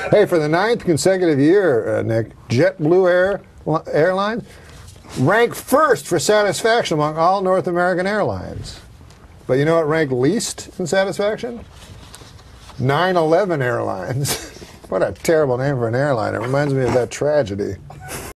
Hey, for the 9th consecutive year, Nick, JetBlue Airlines ranked first for satisfaction among all North American airlines. But you know what ranked least in satisfaction? 9/11 Airlines. What a terrible name for an airline. It reminds me of that tragedy.